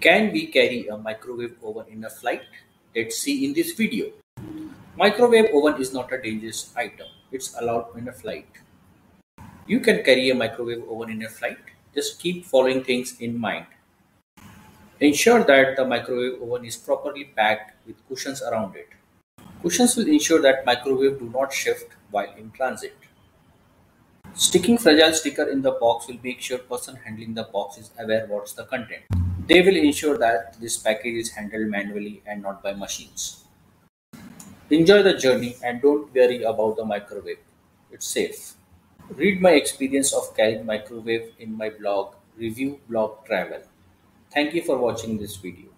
Can we carry a microwave oven in a flight? Let's see in this video. Microwave oven is not a dangerous item. It's allowed in a flight. You can carry a microwave oven in a flight. Just keep following things in mind. Ensure that the microwave oven is properly packed with cushions around it. Cushions will ensure that microwave do not shift while in transit. Sticking fragile sticker in the box will make sure person handling the box is aware what's the content. They will ensure that this package is handled manually and not by machines. Enjoy the journey and don't worry about the microwave. It's safe. Read my experience of carrying microwave in my blog, Review Blog Travel. Thank you for watching this video.